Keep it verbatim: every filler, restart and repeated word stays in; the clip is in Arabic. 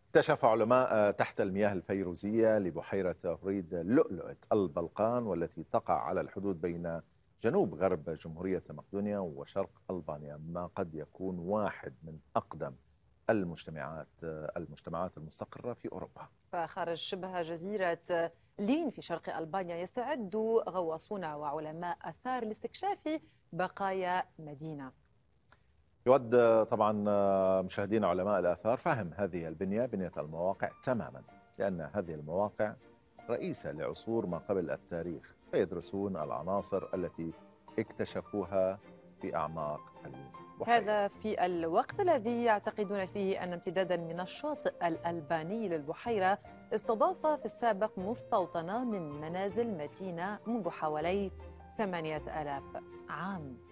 اكتشف علماء تحت المياه الفيروزية لبحيرة هريد لؤلؤة البلقان، والتي تقع على الحدود بين جنوب غرب جمهورية مقدونيا وشرق ألبانيا، ما قد يكون واحد من أقدم المجتمعات المجتمعات المستقرة في أوروبا. فخارج شبه جزيرة لين في شرق ألبانيا يستعد غواصون وعلماء آثار لاستكشاف بقايا مدينة. يود طبعا مشاهدينا علماء الآثار فهم هذه البنية، بنية المواقع تماما، لأن هذه المواقع رئيسة لعصور ما قبل التاريخ، فيدرسون العناصر التي اكتشفوها في أعماق البحيرة. هذا في الوقت الذي يعتقدون فيه أن امتدادا من الشاطئ الألباني للبحيرة استضاف في السابق مستوطنة من منازل متينة منذ حوالي ثمانية آلاف عام.